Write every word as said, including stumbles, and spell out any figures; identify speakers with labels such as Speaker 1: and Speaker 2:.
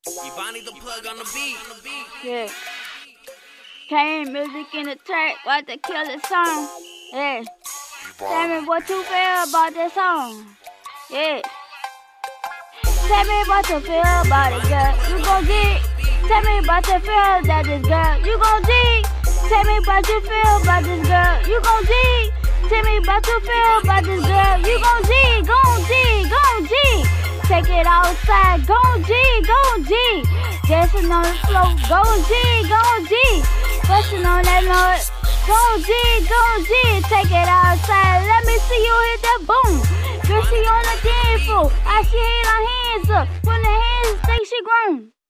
Speaker 1: Ebony the plug on the beat.
Speaker 2: Yeah. Playing music in the track, what the killer song. Yeah. Tell me what you feel about this song. Yeah. Tell me what you feel about it, girl. You gon' get. Tell me about you feel that this girl. You gon' G. Tell me about you feel about this girl. You gon' G. Tell me about you feel about this girl. You gon' G. Gon' G. Gon' G. Take it outside. Gon' G. Gon' G. Dancing on the floor. Gon' G. Gon' G. Bustin' on that note. Gon' G. Gon' G. Take it outside. Let me see you hit that boom. Girl, she on the dance floor. I see her hands up. When the hands think she grown.